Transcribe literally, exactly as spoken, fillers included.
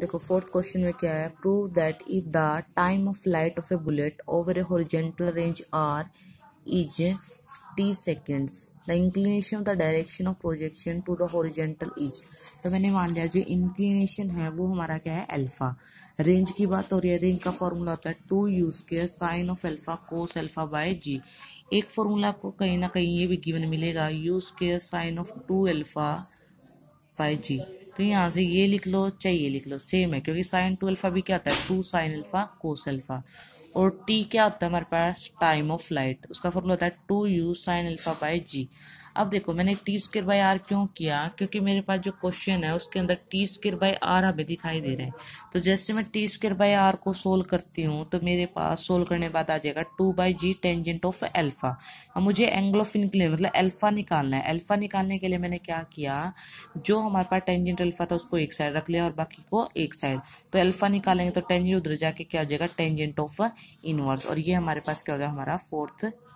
देखो fourth question में क्या है, prove that if the time of flight of a bullet over a horizontal range R is T seconds the inclination of the direction of projection to the horizontal is. तो मैंने मान लिया जो inclination है वो हमारा क्या है, अल्फा। रेंज की बात हो रही है, रेंज का फॉर्मूला होता है two U square sine of alpha cos alpha by G. एक फॉर्मूला आपको कहीं ना कहीं ये भी गिवन मिलेगा, U square sine of two alpha by G. तो यहाँ से ये लिख लो चाहे ये लिख लो, सेम है, क्योंकि साइन टू अल्फा भी क्या आता है, two sine alpha cos alpha. और टी क्या होता है हमारे पास, टाइम ऑफ फ्लाइट, उसका फॉर्मूला होता है two U sine alpha by G. अब देखो मैंने टी स्क्र बाई आर क्यों किया, क्योंकि मेरे पास जो क्वेश्चन है उसके अंदर टी स्क्र बाई आर हमें दिखाई दे रहा है। तो जैसे मैं टी स्क्र बाई आर को सोल्व करती हूँ तो मेरे पास सोल्व करने के बाद आ जाएगा two by G tangent of alpha. अब मुझे एंगल ऑफ इंक्लिनेशन मतलब एल्फा निकालना है। एल्फा निकालने के लिए मैंने क्या किया, जो हमारे पास टेंजेंट अल्फा था उसको एक साइड रख लिया और बाकी को एक साइड। तो एल्फा निकालेंगे तो टेंजेंट उधर जाके क्या हो जाएगा, टेंजेंट ऑफ इनवर्स। और ये हमारे पास क्या हो जाएगा, हमारा फोर्थ